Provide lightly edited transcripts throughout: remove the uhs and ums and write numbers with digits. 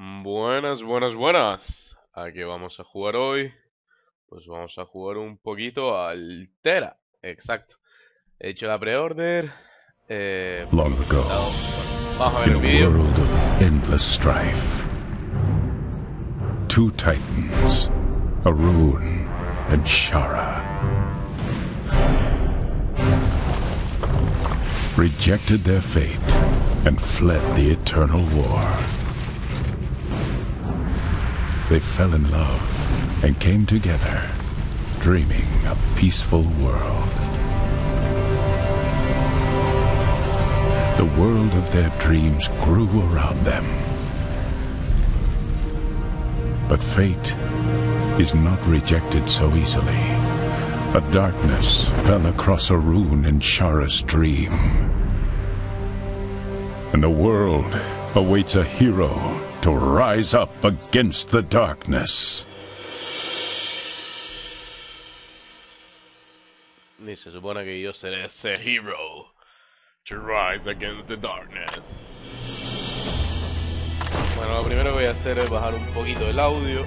Buenas, buenas, buenas. ¿A qué vamos a jugar hoy? Pues vamos a jugar un poquito al Tera. Exacto. He hecho la pre-order. Por Long lo que he ago, intentado. Bueno, vamos a ver in el a vídeo. world of endless strife, two titans, Arun and Shara, rejected their fate and fled the eternal war. They fell in love and came together, dreaming a peaceful world. The world of their dreams grew around them. But fate is not rejected so easily. A darkness fell across Arun and Shara's dream. And the world awaits a hero to rise up against the darkness. Y se supone que yo seré ese hero to rise against the darkness. Bueno, lo primero que voy a hacer es bajar un poquito el audio.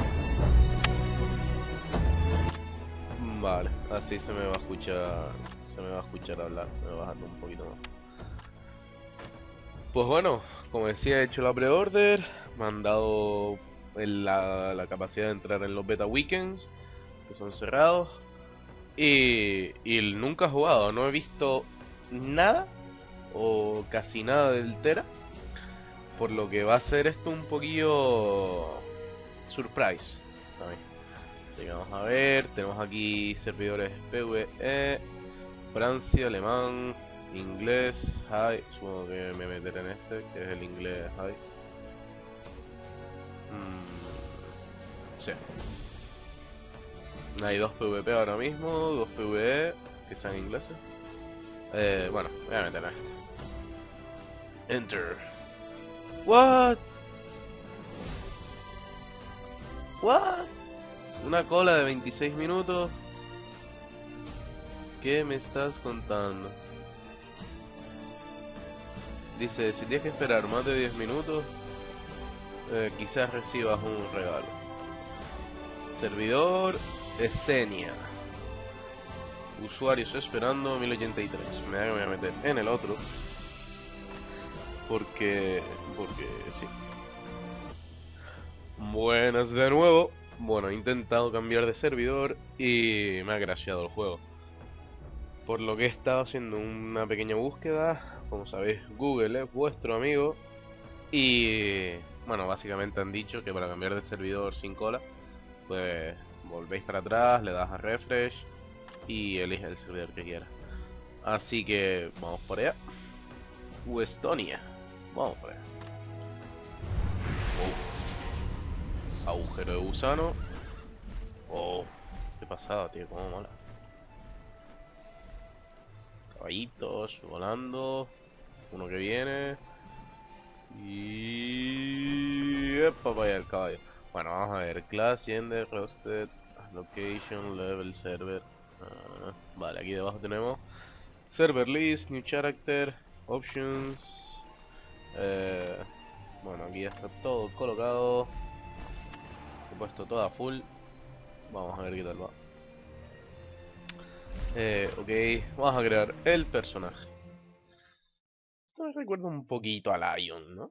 Vale, así se me va a escuchar. Se me va a escuchar hablar. Me voy a bajarlo un poquito más. Pues bueno, como decía, he hecho la pre-order. Me han dado la capacidad de entrar en los beta weekends, que son cerrados. Y nunca he jugado, no he visto nada o casi nada del Tera. Por lo que va a ser esto un poquillo surprise también. Así que vamos a ver, tenemos aquí servidores PvE, Francia, alemán, inglés, high. Supongo que me meteré en este, que es el inglés high. Sí. Hay dos PvP ahora mismo, dos PvE, que sean ingleses. Bueno, voy a meter en este. Enter. What? What? Una cola de 26 minutos. ¿Qué me estás contando? Dice, si tienes que esperar más de 10 minutos, quizás recibas un regalo. Servidor Esenia. Usuarios esperando 1083. Me da que me voy a meter en el otro. Porque sí. Buenas de nuevo. Bueno, he intentado cambiar de servidor y me ha crasheado el juego. Por lo que he estado haciendo una pequeña búsqueda. Como sabéis, Google es vuestro amigo. Y bueno, básicamente han dicho que para cambiar de servidor sin cola, pues volvéis para atrás, le das a refresh y elige el servidor que quieras. Así que vamos por allá. Estonia. Vamos por allá. Oh. Agujero de gusano. Oh, qué pasada, tío, cómo mola. Caballitos volando. Uno que viene. Y... epa, para allá el caballo. Bueno, vamos a ver. Class, gender, roasted, location, level, server. Vale, aquí debajo tenemos server list, new character, options. Bueno, aquí ya está todo colocado. He puesto todo a full. Vamos a ver qué tal va. Ok, vamos a crear el personaje. Esto me recuerda un poquito a Lion, ¿no?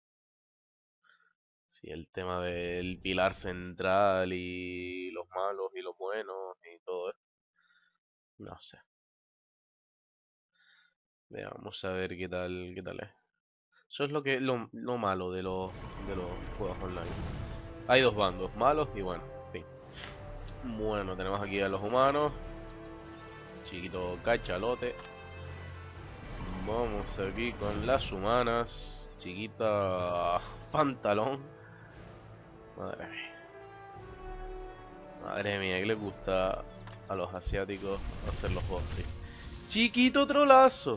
Sí, el tema del pilar central y los malos y los buenos y todo eso. No sé. Veamos a ver qué tal es. Eso es lo malo de los juegos online. Hay dos bandos, malos y bueno, en fin. Bueno, tenemos aquí a los humanos. Chiquito cachalote. Vamos aquí con las humanas. Chiquita pantalón. Madre mía. Madre mía, que les gusta a los asiáticos hacer los juegos así. Chiquito trolazo.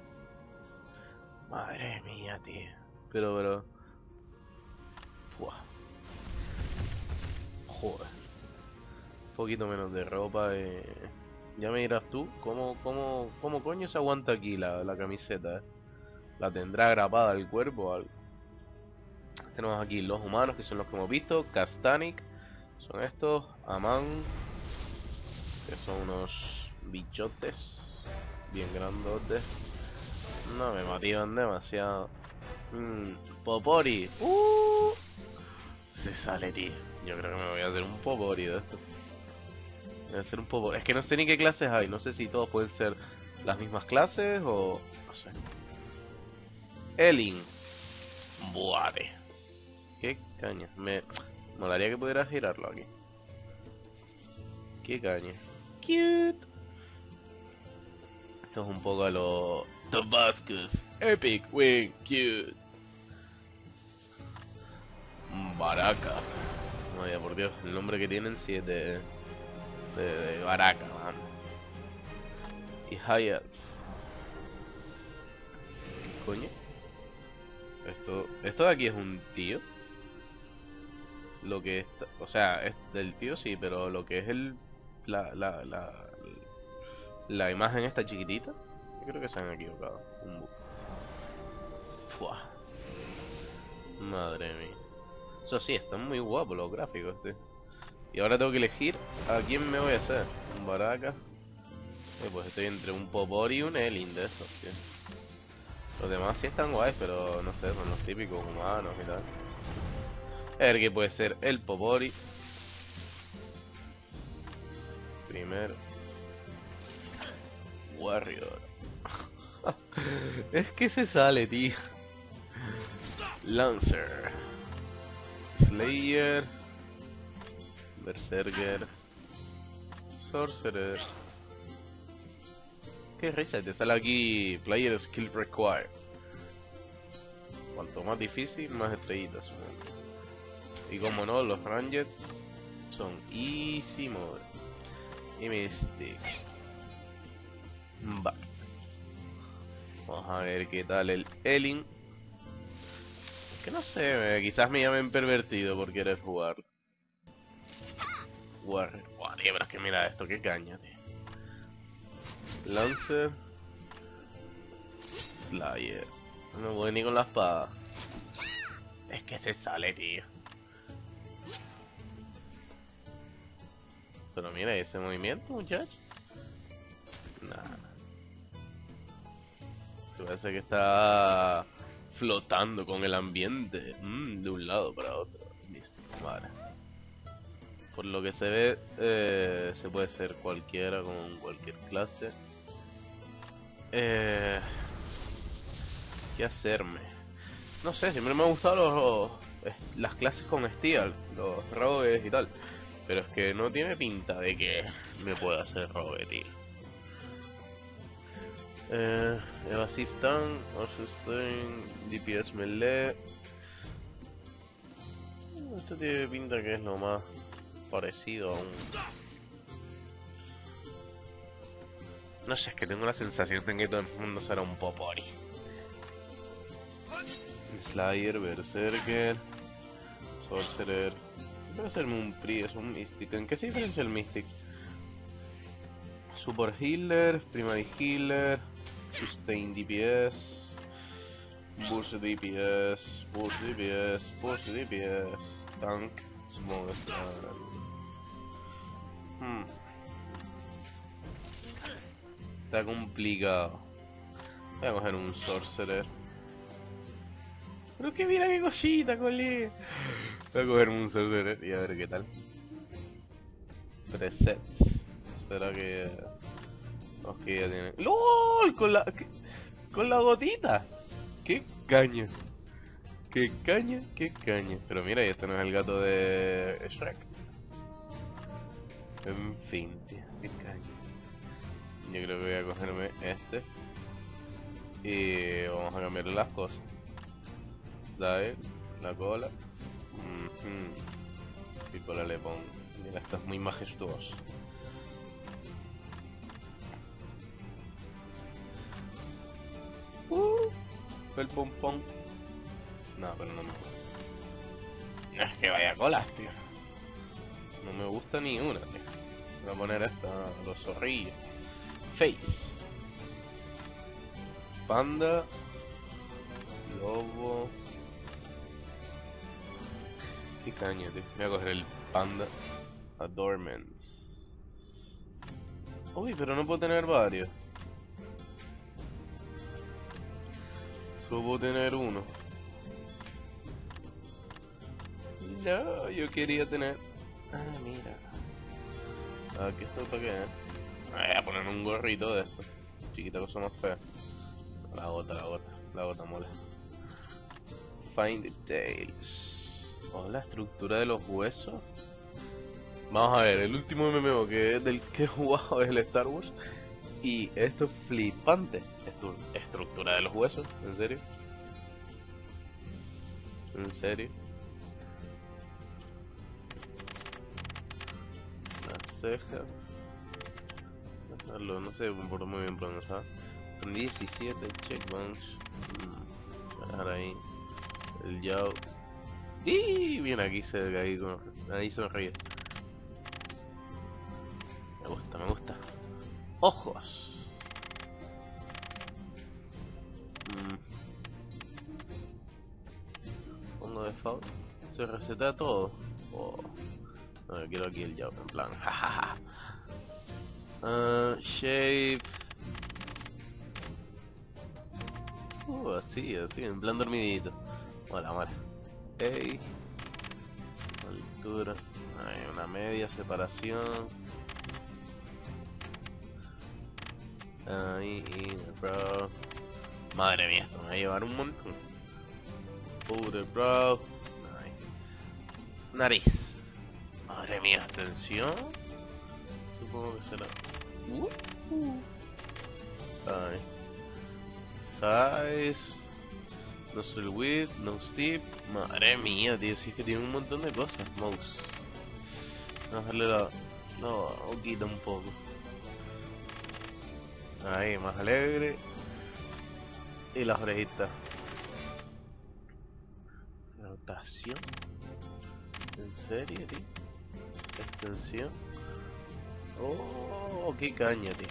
Madre mía, tío. Pero. Fuah. Joder. Un poquito menos de ropa. Ya me dirás tú, ¿cómo coño se aguanta aquí la camiseta? ¿La tendrá grapada al cuerpo o algo? Tenemos aquí los humanos, que son los que hemos visto. Castanik, son estos. Aman, que son unos bichotes bien grandotes. No me motivan demasiado. Popori. Se sale, tío. Yo creo que me voy a hacer un Popori de esto. Voy a hacer un Popori. Es que no sé ni qué clases hay. No sé si todos pueden ser las mismas clases o... no sé. Elin. Buade. Qué caña. Me molaría que pudiera girarlo aquí. Qué caña. Cute. Esto es un poco a lo... Tabascus. Epic Wing. Cute. Baraka. Vaya por Dios, el nombre que tienen sí es de Baraka, man. Y Hayat. ¿Qué coño? Esto de aquí es un tío. Lo que está, o sea, es del tío sí, pero lo que es la imagen esta chiquitita, yo creo que se han equivocado. Fua. Madre mía. Eso sí, están muy guapos los gráficos, tío. Y ahora tengo que elegir a quién me voy a hacer. Un Baraka. Pues estoy entre un Popori y un Elin de estos, tío. Los demás sí están guays, pero no sé, son los típicos humanos y tal. A ver qué puede ser el Popori. Primero. Warrior. Es que se sale, tío. Lancer. Slayer. Berserker. Sorcerer. Qué risa, te sale aquí Player Skill Required. Cuanto más difícil, más estrellitas son. Y como no, los Ranged son easy mode. Y Mystic. Va. Vamos a ver qué tal el Elin. Que no sé, quizás me llamen pervertido por querer jugar. Warrior. Buah, tío, pero es que mira esto, qué caña, tío. Lancer. Slayer. No me voy ni con la espada. Es que se sale, tío. Pero mira ese movimiento, muchacho. Nada. Se parece que está flotando con el ambiente. De un lado para otro. Listo, vale. Por lo que se ve, se puede ser cualquiera con cualquier clase. ¿Qué hacerme? No sé, siempre me han gustado las clases con Steel, los rogues y tal. Pero es que no tiene pinta de que me pueda hacer rogue, tío. Evasive Tank, Sustain, DPS Melee. Esto tiene pinta que es lo más parecido a un... No sé, es que tengo la sensación de que todo el mundo será un Popori. Slayer, Berserker, Sorcerer. Voy a hacerme un Priest, un Mystic. ¿En qué se diferencia el Mystic? Super Healer, Primary Healer, Sustain DPS, Burst DPS, Burst DPS, Burst DPS, Tank, supongo que está... Está complicado. Voy a coger un Sorcerer. Pero que mira qué cosita, cole. Voy a coger un Sorcerer y a ver qué tal. Presets. Espera que... los que ya tienen... ¡LOL! Con la gotita. ¡Qué caña! ¡Qué caña! ¡Qué caña! Pero mira, y este no es el gato de Shrek. En fin, tío. ¡Qué caña! Yo creo que voy a cogerme este. Y vamos a cambiarle las cosas. La cola. ¿Qué cola le pongo? Mira, esta es muy majestuosa. El pompón. No, pero no me gusta. No es que vaya colas, tío. No me gusta ni una, tío. Voy a poner esta, los zorrillos. Face. Panda. Lobo. Qué caña, tío. Voy a coger el Panda Adornments. Uy, pero no puedo tener varios. Solo puedo tener uno. No, yo quería tener... Ah, mira. Aquí esto para qué, voy a poner un gorrito de esto. Chiquita cosa más fea. La gota mola. Find details. Oh, la estructura de los huesos. Vamos a ver, el último MMO del que he jugado es el Star Wars. Y esto es flipante. Estructura de los huesos, ¿en serio? ¿En serio? Las cejas. No sé muy bien por dónde está. Son 17 checkbones. Voy a dejar ahí. El Yao. Y bien aquí ahí sonríe. Me gusta. Ojos. Fondo de default. Se reseta todo. Oh. No, yo quiero aquí el Yao, en plan. Jajaja. Shape. Así, en plan dormidito. Hola, madre. Hey. Altura. Hay una media separación. Ahí, bro. Madre mía, esto me va a llevar un montón. Pure, bro. Ahí. Nariz. Madre mía, atención. Supongo que será. Ahí. Size. Nostril width, nose tip. Madre mía, tío, si es que tiene un montón de cosas. Mouse. Vamos a dejarle la boquita un poco. Ahí, más alegre. Y las orejitas. Rotación. ¿En serio, tío? Extensión. Oh, qué caña, tío.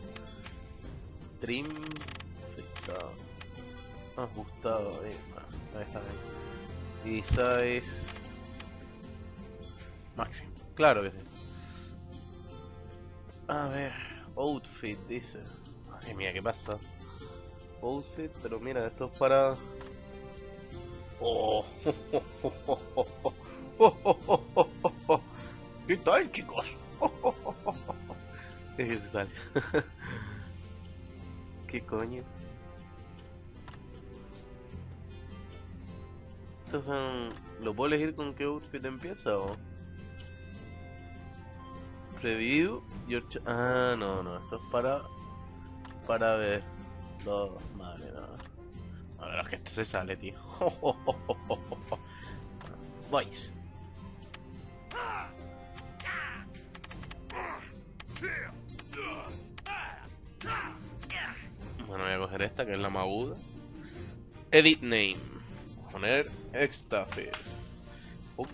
Trim. Fixado. Ajustado. Ahí está bien. Y size. Máximo. Claro que sí. A ver. Outfit, dice. Madre mía, ¿qué pasa? Outfit, pero mira, esto es para... Oh, ¿qué tal, chicos? ¿Qué tal? ¿Qué coño? Estos son... ¿Lo puedo elegir con qué outfit empieza o...? Preview no, esto es para ver madre, no. A ver, es que este se sale, tío. Vais. Bueno, voy a coger esta que es la más aguda. Edit name. Poner Extafir. Ok.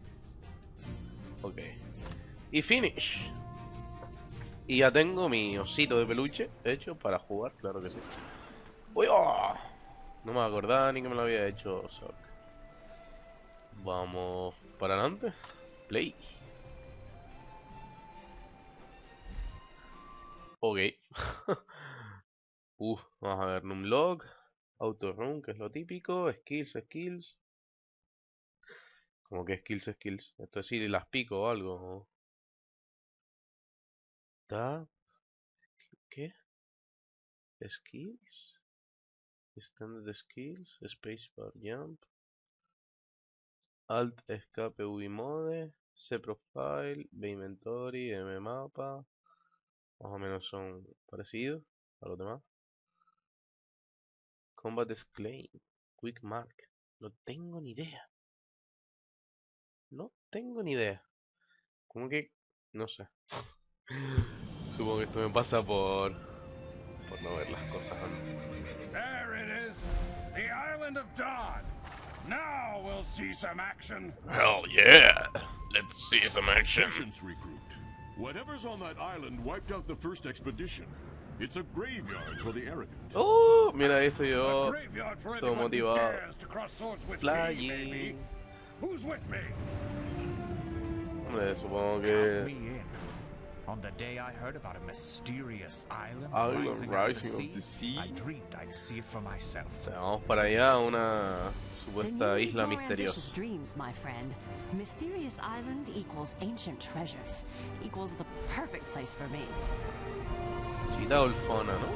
Y finish. Y ya tengo mi osito de peluche hecho para jugar, claro que sí. ¡Uy! Oh! No me acordaba ni que me lo había hecho Sock. Vamos para adelante. Play. Ok. Vamos a ver numlog. Autorun, que es lo típico. Skills. Como que skills. Esto es si las pico o algo. Tab. ¿Qué? Skills. Standard skills. Spacebar jump. Alt escape UI mode. C profile. B inventory. M mapa. Más o menos son parecidos a los demás. Combat Exclaim. Quick Mark. No tengo ni idea. ¿Cómo que? No sé. Supongo que esto me pasa por no ver las cosas antes. There it is. The Island of Dawn. Now we'll see some action. Hell yeah. Let's see some action. Patience recruit. Whatever's on that island wiped out the first expedition. It's a graveyard for the arrogant. Oh, mira esto A yo. graveyard for Todo anyone who motivado. dares to cross swords with me, baby. Flying. Who's with me? Hombre, supongo Count que... me in. On the day I heard about a mysterious island Island rising out of rising the sea, I dreamed I'd see it for myself. O sea, vamos para allá a una Then supuesta you isla need more ambitious misteriosa. dreams, my friend. Mysterious Island equals ancient treasures. Equals the perfect place for me. Chita Olfona, ¿no?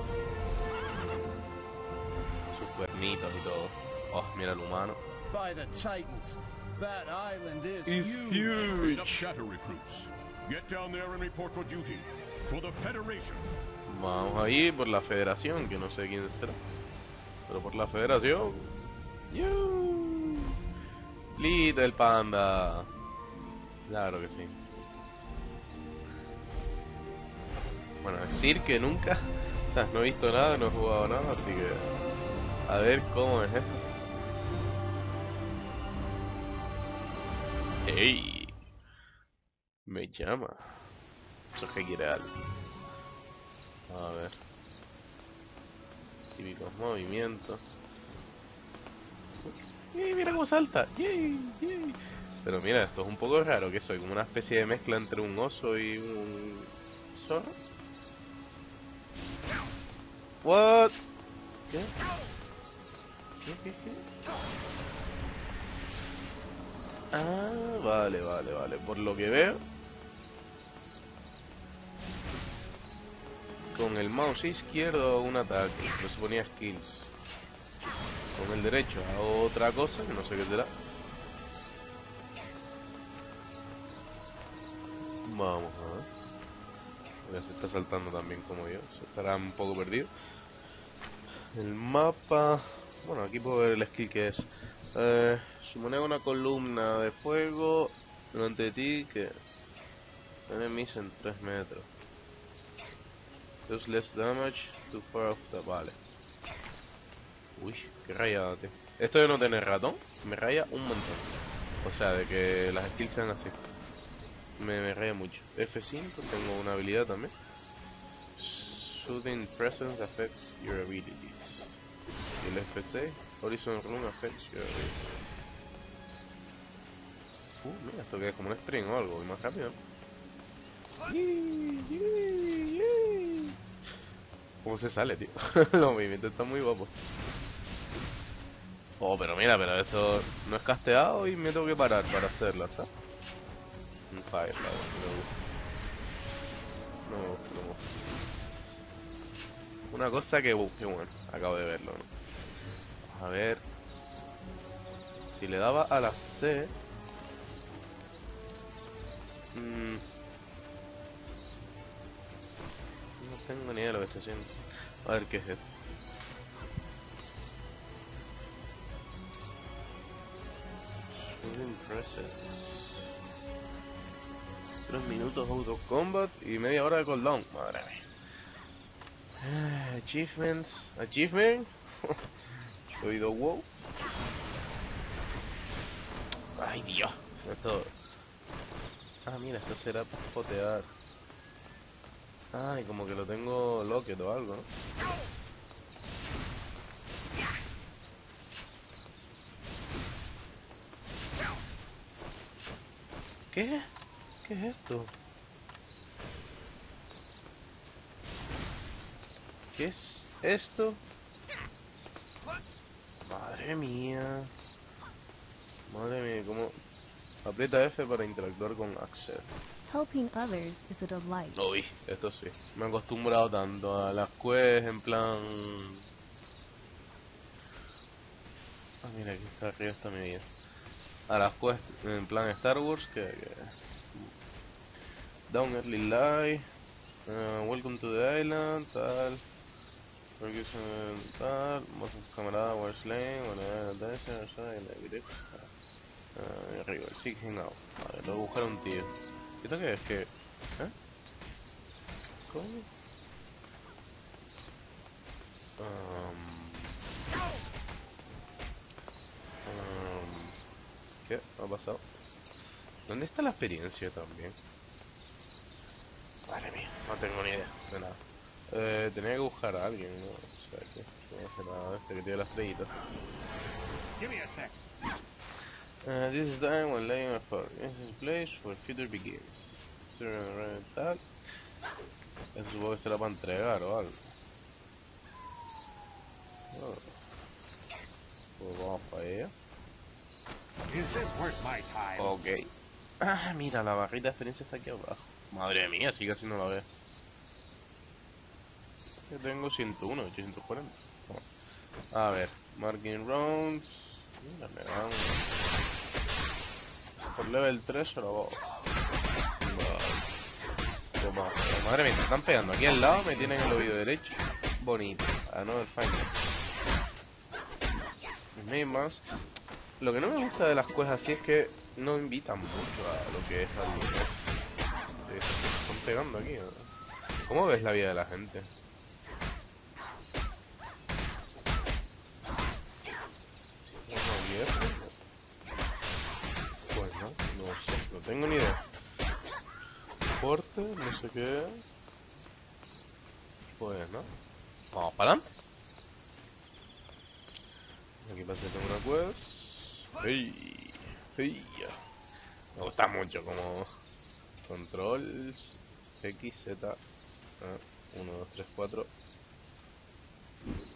Sus cuernitos y todo. Oh, mira el humano. By the Titans, that island is It's huge. Straight up huge. shatter recruits. Get down there and report for duty. For the Federation. Vamos ahí por la federación, que no sé quién será. Pero por la federación. ¡Yu! Little Panda. Claro que sí. Bueno, decir que nunca... O sea, no he visto nada, no he jugado nada, así que... A ver cómo es esto. ¡Ey! Me llama. Eso es que quiere algo. A ver. Típicos movimientos. ¡Yay! Mira cómo salta. ¡Yay! ¡Yay! Pero mira, esto es un poco raro. ¿Qué soy? Como una especie de mezcla entre un oso y un zorro. What? ¿Qué? ¿Qué? Ah, vale. Por lo que veo, con el mouse izquierdo un ataque, pero se ponía skills. Con el derecho hago otra cosa, que no sé qué será. Vamos a ver. Ya se está saltando también como yo, se estará un poco perdido. El mapa... Bueno, aquí puedo ver el skill que es. Sumonea una columna de fuego delante de ti que... Enemies en 3 metros. Does less damage too far off the... Vale. Uy, qué rayada, tío. Esto de no tener ratón me raya un montón. O sea, de que las skills sean así. Me raya mucho. F5, tengo una habilidad también. Soothing Presence affects your abilities. Y el F6, Horizon Rune affects your abilities. Mira, esto que es como un sprint o algo, y más rápido. ¿Cómo se sale, tío? Los movimientos están muy guapos. Oh, pero mira, pero esto no es casteado y me tengo que parar para hacerlo, ¿sabes? Un fire, no. Una cosa que bueno, acabo de verlo, ¿no? A ver. Si le daba a la C... No tengo ni idea de lo que estoy haciendo. A ver qué es esto. Impressive. 3 minutos auto combat y media hora de cooldown. Madre mía. Achievements. Achievement. He oído wow. Ay, Dios. Esto... Ah, mira, esto será para potear. Ay, como que lo tengo locked o algo, ¿no? ¿Qué? ¿Qué es esto? ¿Qué es esto? Madre mía. Madre mía, como... Aprieta F para interactuar con Axel. Helping others is a delight. Uy, esto sí. Me he acostumbrado tanto a las quests en plan... Ah, mira, aquí está arriba está mi vida. A las quests en plan Star Wars que... Down Early Light. Welcome to the island, tal. Ferguson, tal. Most of camarada were slain when I had attention or something. Arriba, seeking out. Vale, tengo que buscar a un tío. ¿Esto qué es? ¿Qué? ¿Eh? ¿Cómo? ¿Qué ha pasado? ¿Dónde está la experiencia también? Madre mía, no tengo ni idea de nada. Tenía que buscar a alguien, ¿no? O sea, que no hace nada este que tiene las estrellitas. Give me a sec. This is time when laying a fire. This is place where future begins. Tal. Eso supongo que será para entregar o algo. Oh. Pues vamos para allá. Is this worth my time? Ok. Ah, mira, la barrita de experiencia está aquí abajo. Madre mía, sigue así no la veo. Yo tengo 101, 840. A ver, marking rounds. Mira, me dan. Por level 3 se lo hago. Vale. Toma. Madre mía, se están pegando. Aquí al lado me tienen el oído derecho. Bonito. A no el final. Mismas. Lo que no me gusta de las cosas así es que no invitan mucho a lo que es algo. Se están pegando aquí, ¿no? ¿Cómo ves la vida de la gente? Pues no sé, no tengo ni idea. Fuerte, no sé qué. Pues no. Vamos para adelante. Aquí parece que tengo una quest. ¡Hey! ¡Hey! Me gusta mucho como controls X, Z 1, 2, 3, 4.